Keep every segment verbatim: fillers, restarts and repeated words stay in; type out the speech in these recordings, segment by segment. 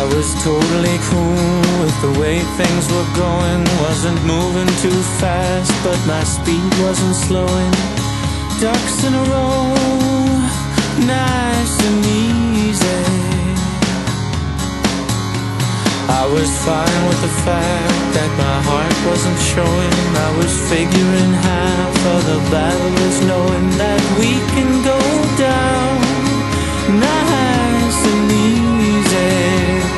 I was totally cool with the way things were going. Wasn't moving too fast, but my speed wasn't slowing. Ducks in a row, nice and easy. I was fine with the fact that my heart wasn't showing. I was figuring half of the battle is knowing that we can go down nice and easy.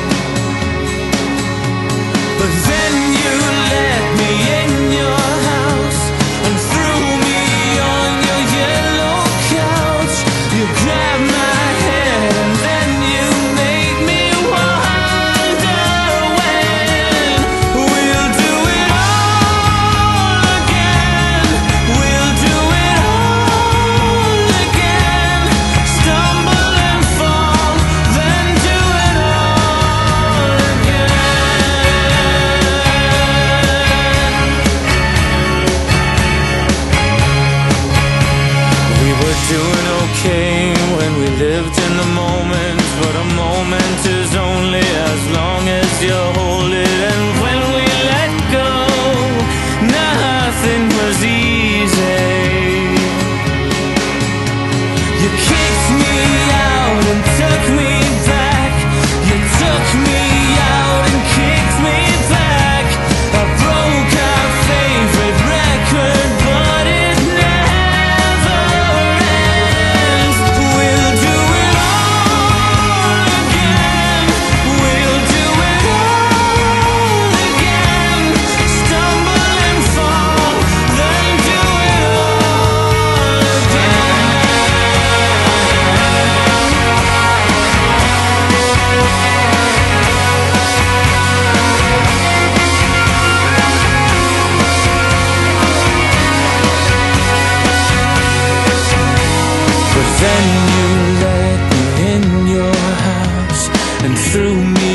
But then you let me in your house and threw me on your yellow couch. You grabbed my head and then you made me wonder when we'll do it all again. We'll do it all again. Stumble and fall, then do it all again. We were doing okay when we lived in the moment, but a moment is only as long as you hold it. And when we let go, nothing was easy. You kicked me out and took me back. You took me out and kicked me back. I broke our favorite record, but it never ends. We'll do it all again. We'll do it all again. Stumble and fall, then do it all again. But then you let me in your house and threw me